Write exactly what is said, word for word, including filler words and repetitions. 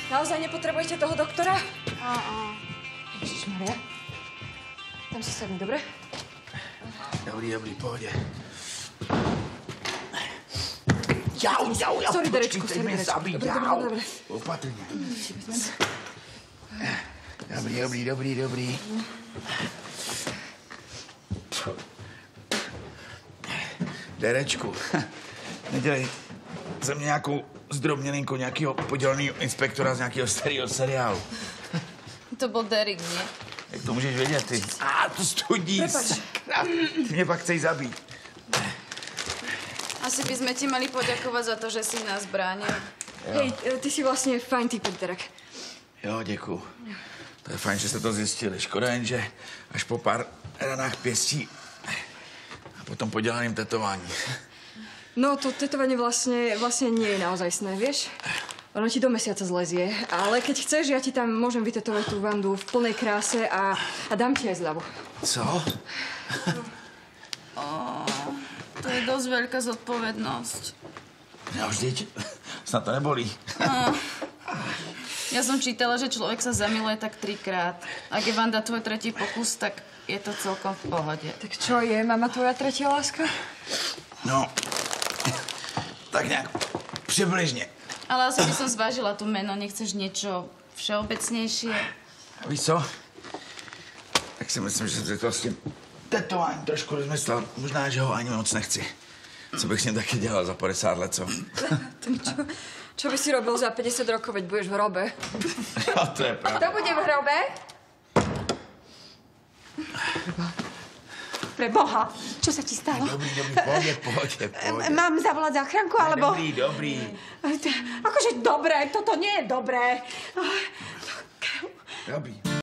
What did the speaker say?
Naozaj nepotrebujete toho doktora? Á, á. Ježišmaria. Tam si sadni, dobre? Dobrý, dobrý, pohodě. Jau, jau, jau, Sorry, Derečku, počkejte, sorry, mě Derečku. zabít, Dobre, jau. dobre, dobre. Opatrně. Dobrý, dobrý, dobrý, dobrý. Derečku, nedělej ze mě nějakou zdrobnělinku nějakého podělaného inspektora z nějakého starého seriálu. To bol Derek, nie? Jak to můžeš vědět, ty? A to studí, sakra. Ty mě pak chceš zabít. Asi by sme ti mali poďakovať za to, že si nás bránil. Hej, ty si vlastně fajn typek, Derek. Jo, děkuju. To je fajn, že jste to zjistili. Škoda jen, že až po pár ranách pěstí a potom podělaným tetování. No, to tetovanie vlastne, vlastne nie je naozajstné, vieš? Ono ti do mesiaca zlezie, ale keď chceš, ja ti tam môžem vytetovať tú Vandu v plnej kráse a, a dám ti aj zľavu. Co? To je dosť veľká zodpovednosť. No vždyť, snad to nebolí. Ja som čítala, že človek sa zamiluje tak trikrát. Ak je Vanda tvoj tretí pokus, tak je to celkom v pohode. Tak čo je, mama, tvoja tretia láska? No, tak nějak přibližně. Ale asi by som zvážila tu meno. Nechceš niečo všeobecnejšie? Víš co? Tak si myslím, že jsem si to s tím tetováním trošku rozmyslel. Možná, že ho ani moc nechci. Co bych s ním taky dělal za padesát let, co? Čo, čo by si robil za päťdesiat rokov, veď budeš v hrobe? Jo, to je pravda. Kto bude v hrobe? Pre Boha, čo sa ti stalo? Dobrý, dobrý, pohodě, pohodě, pohodě. Mám zavolať záchranku, alebo... Dobrý, dobrý. Akože dobré, toto nie je dobré. Dobrý.